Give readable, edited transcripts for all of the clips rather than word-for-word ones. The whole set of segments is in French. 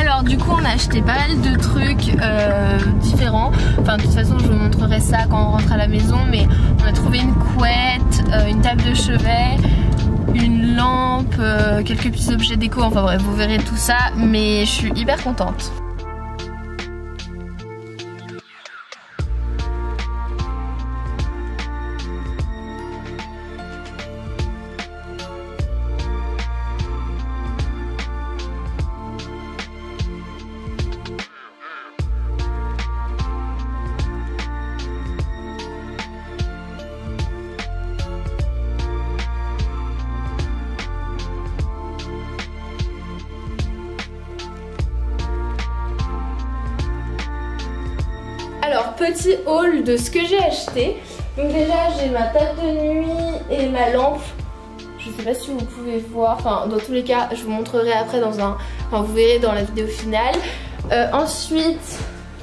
Alors du coup on a acheté pas mal de trucs différents. Enfin de toute façon je vous montrerai ça quand on rentre à la maison. Mais on a trouvé une couette, une table de chevet, une lampe, quelques petits objets déco. Enfin bref vous verrez tout ça. Mais je suis hyper contente. Alors petit haul de ce que j'ai acheté. Donc déjà j'ai ma table de nuit et ma lampe. Je sais pas si vous pouvez voir, enfin dans tous les cas je vous montrerai après dans un... Enfin vous verrez dans la vidéo finale. Ensuite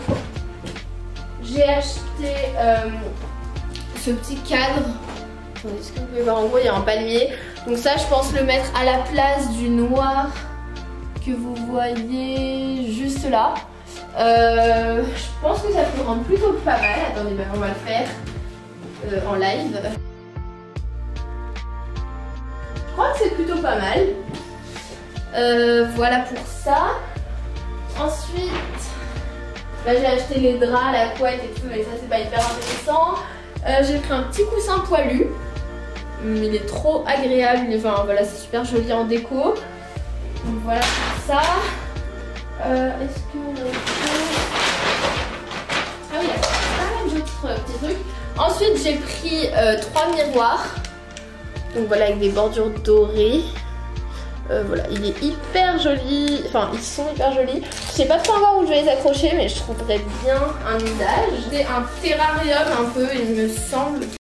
j'ai acheté ce petit cadre. Attendez, est-ce que vous pouvez voir, en gros il y a un palmier. Donc ça je pense le mettre à la place du noir que vous voyez juste là. Je pense que ça peut rendre plutôt pas mal. Attendez, on va le faire en live. Je crois que c'est plutôt pas mal. Voilà pour ça. Ensuite, là j'ai acheté les draps, la couette et tout, mais ça c'est pas hyper intéressant. J'ai pris un petit coussin poilu. Il est trop agréable. Enfin voilà, c'est super joli en déco. Donc voilà pour ça. Est-ce que... Ah oui, il y a pas mal d'autres petits trucs. Ensuite, j'ai pris 3 miroirs. Donc voilà, avec des bordures dorées. Voilà, il est hyper joli. Enfin, ils sont hyper jolis. Je sais pas trop encore où je vais les accrocher, mais je trouverais bien un usage. C'est un terrarium un peu, il me semble.